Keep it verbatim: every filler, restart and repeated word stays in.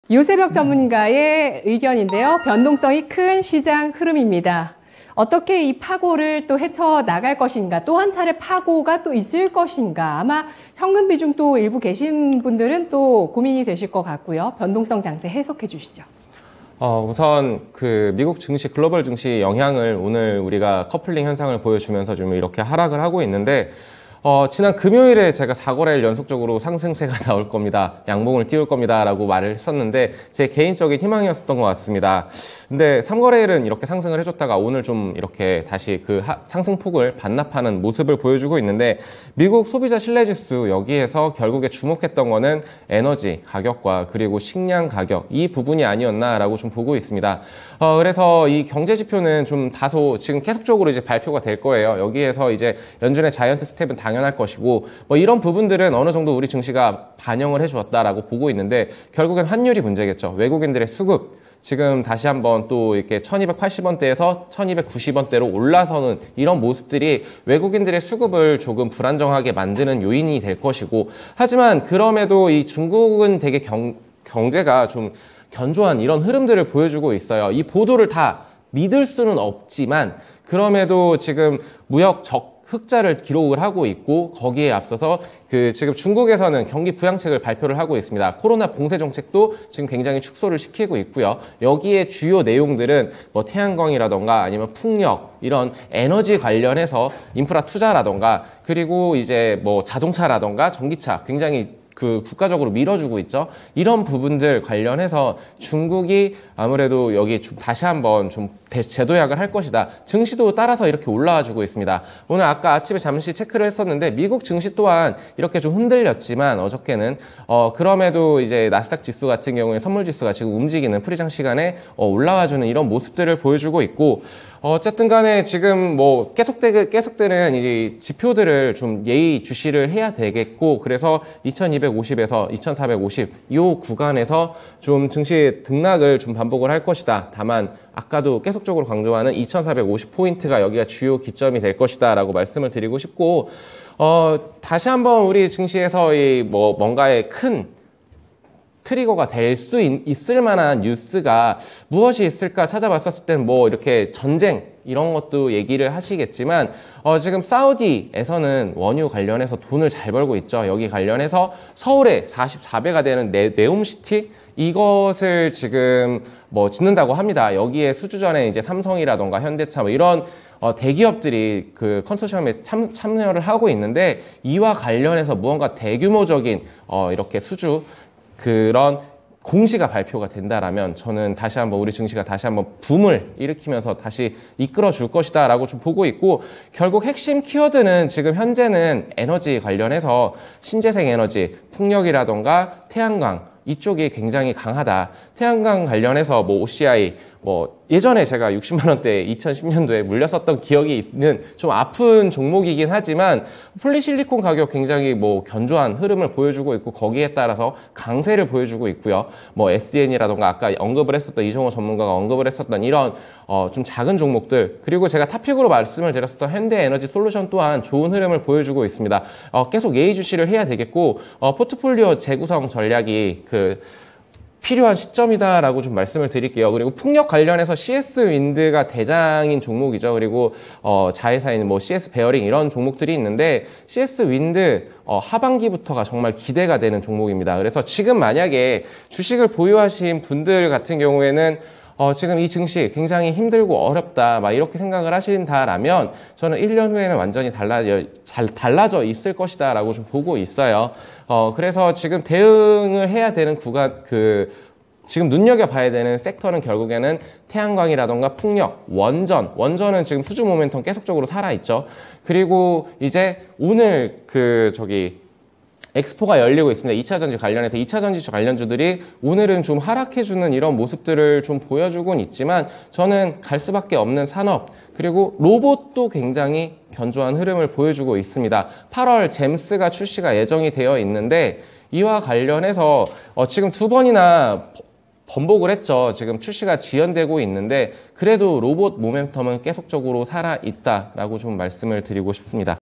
유세벽 전문가의 의견인데요. 변동성이 큰 시장 흐름입니다. 어떻게 이 파고를 또 헤쳐나갈 것인가, 또 한 차례 파고가 또 있을 것인가, 아마 현금 비중도 일부 계신 분들은 또 고민이 되실 것 같고요. 변동성 장세 해석해 주시죠. 어, 우선 그 미국 증시, 글로벌 증시 영향을 오늘 우리가 커플링 현상을 보여주면서 좀 이렇게 하락을 하고 있는데, 어, 지난 금요일에 제가 사 거래일 연속적으로 상승세가 나올 겁니다. 양봉을 띄울 겁니다. 라고 말을 했었는데, 제 개인적인 희망이었던 것 같습니다. 근데 삼 거래일은 이렇게 상승을 해줬다가 오늘 좀 이렇게 다시 그 하, 상승폭을 반납하는 모습을 보여주고 있는데, 미국 소비자 신뢰지수 여기에서 결국에 주목했던 거는 에너지 가격과 그리고 식량 가격, 이 부분이 아니었나라고 좀 보고 있습니다. 어, 그래서 이 경제 지표는 좀 다소 지금 계속적으로 이제 발표가 될 거예요. 여기에서 이제 연준의 자이언트 스텝은 당연할 것이고, 뭐 이런 부분들은 어느 정도 우리 증시가 반영을 해주었다라고 보고 있는데, 결국엔 환율이 문제겠죠. 외국인들의 수급, 지금 다시 한번 또 이렇게 천이백팔십 원대에서 천이백구십 원대로 올라서는 이런 모습들이 외국인들의 수급을 조금 불안정하게 만드는 요인이 될 것이고, 하지만 그럼에도 이 중국은 되게 경, 경제가 좀 견조한 이런 흐름들을 보여주고 있어요. 이 보도를 다 믿을 수는 없지만, 그럼에도 지금 무역 적 흑자를 기록을 하고 있고, 거기에 앞서서 그 지금 중국에서는 경기 부양책을 발표를 하고 있습니다. 코로나 봉쇄 정책도 지금 굉장히 축소를 시키고 있고요. 여기에 주요 내용들은 뭐 태양광이라던가 아니면 풍력, 이런 에너지 관련해서 인프라 투자라던가, 그리고 이제 뭐 자동차라던가 전기차 굉장히 그 국가적으로 밀어주고 있죠. 이런 부분들 관련해서 중국이 아무래도 여기 좀 다시 한번 좀 재도약을 할 것이다. 증시도 따라서 이렇게 올라와 주고 있습니다. 오늘 아까 아침에 잠시 체크를 했었는데, 미국 증시 또한 이렇게 좀 흔들렸지만 어저께는 어 그럼에도 이제 나스닥 지수 같은 경우에 선물 지수가 지금 움직이는 프리장 시간에 어 올라와 주는 이런 모습들을 보여주고 있고, 어 어쨌든 간에 지금 뭐 계속되, 계속되는 이 지표들을 좀 예의 주시를 해야 되겠고, 그래서 이천이백오십에서 이천사백오십 이 구간에서 좀 증시 등락을 좀 반복을 할 것이다. 다만 아까도 계속적으로 강조하는 이천사백오십 포인트가 여기가 주요 기점이 될 것이다 라고 말씀을 드리고 싶고, 어 다시 한번 우리 증시에서 이 뭐 뭔가의 큰 트리거가 될 수 있을 만한 뉴스가 무엇이 있을까 찾아봤었을 땐 뭐 이렇게 전쟁 이런 것도 얘기를 하시겠지만, 어 지금 사우디에서는 원유 관련해서 돈을 잘 벌고 있죠. 여기 관련해서 서울에 사십사 배가 되는 네, 네옴시티 이것을 지금 뭐 짓는다고 합니다. 여기에 수주전에 이제 삼성이라던가 현대차 뭐 이런 어, 대기업들이 그 컨소시엄에 참, 참여를 하고 있는데, 이와 관련해서 무언가 대규모적인 어, 이렇게 수주 그런 공시가 발표가 된다라면 저는 다시 한번 우리 증시가 다시 한번 붐을 일으키면서 다시 이끌어 줄 것이다 라고 좀 보고 있고, 결국 핵심 키워드는 지금 현재는 에너지 관련해서 신재생 에너지, 풍력이라던가 태양광 이쪽이 굉장히 강하다. 태양광 관련해서 뭐 오씨아이 뭐 예전에 제가 육십만 원대 이천십 년도에 물렸었던 기억이 있는 좀 아픈 종목이긴 하지만, 폴리실리콘 가격 굉장히 뭐 견조한 흐름을 보여주고 있고, 거기에 따라서 강세를 보여주고 있고요. 뭐 에스디엔이라던가 아까 언급을 했었던 이종호 전문가가 언급을 했었던 이런 어 좀 작은 종목들, 그리고 제가 탑픽으로 말씀을 드렸었던 현대에너지 솔루션 또한 좋은 흐름을 보여주고 있습니다. 어 계속 예의주시를 해야 되겠고, 어 포트폴리오 재구성 전략이 그 필요한 시점이다라고 좀 말씀을 드릴게요. 그리고 풍력 관련해서 씨에스 윈드가 대장인 종목이죠. 그리고 어 자회사인 뭐 씨에스 베어링 이런 종목들이 있는데, 씨에스 윈드 어 하반기부터가 정말 기대가 되는 종목입니다. 그래서 지금 만약에 주식을 보유하신 분들 같은 경우에는 어, 지금 이 증시 굉장히 힘들고 어렵다, 막 이렇게 생각을 하신다라면, 저는 일 년 후에는 완전히 달라져, 잘 달라져 있을 것이다 라고 좀 보고 있어요. 어, 그래서 지금 대응을 해야 되는 구간, 그, 지금 눈여겨봐야 되는 섹터는 결국에는 태양광이라던가 풍력, 원전, 원전은 지금 수주 모멘텀 계속적으로 살아있죠. 그리고 이제 오늘 그, 저기, 엑스포가 열리고 있습니다. 이 차 전지 관련해서 이 차 전지 관련주들이 오늘은 좀 하락해주는 이런 모습들을 좀 보여주곤 있지만, 저는 갈 수밖에 없는 산업, 그리고 로봇도 굉장히 견조한 흐름을 보여주고 있습니다. 팔월 잼스가 출시가 예정이 되어 있는데, 이와 관련해서 어 지금 두 번이나 번복을 했죠. 지금 출시가 지연되고 있는데, 그래도 로봇 모멘텀은 계속적으로 살아있다라고 좀 말씀을 드리고 싶습니다.